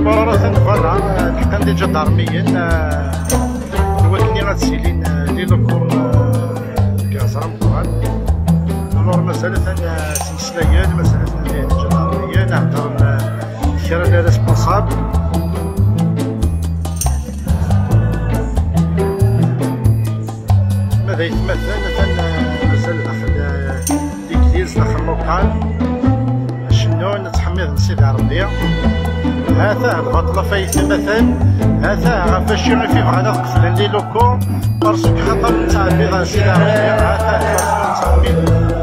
مرارة فوالا لحقا ديجا دارميين الوكني غتسيلين لي لوكور كازرا مقران الور مسألة سمسلايان مسألة ديجا دارميين نهضر كرا لي ريسبونسابل ماذا يتمثل مسألة داخل ليكليز داخل لوكال شنو نتحمض نسيد عربية هذا البطلة فايت مثلا هذا غفاش يغفي بغانا قفلن لي لوكو بارسك خاطر نتعبي غنسيد عربية هذا